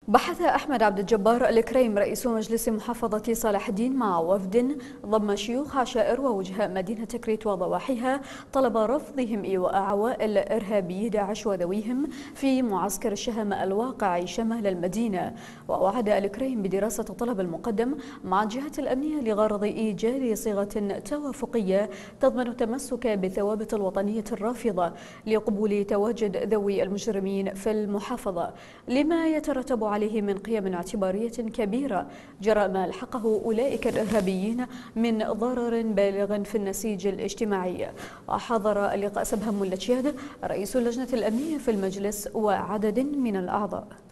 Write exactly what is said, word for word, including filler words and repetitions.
بحث أحمد عبد الجبار الكريم رئيس مجلس محافظة صلاح الدين مع وفد ضم شيوخ عشائر ووجهاء مدينة كريت وضواحيها طلب رفضهم إيواء عوائل إرهابي داعش وذويهم في معسكر الشهامة الواقع شمال المدينة. ووعد الكريم بدراسة الطلب المقدم مع الجهات الأمنية لغرض إيجاد صيغة توافقية تضمن التمسك بالثوابت الوطنية الرافضة لقبول تواجد ذوي المجرمين في المحافظة، لما يترتب عليه من قيم اعتبارية كبيرة جراء ما ألحقه أولئك الإرهابيين من ضرر بالغ في النسيج الاجتماعي. وحضر اللقاء سبهم ملتشياد رئيس اللجنة الأمنية في المجلس وعدد من الأعضاء.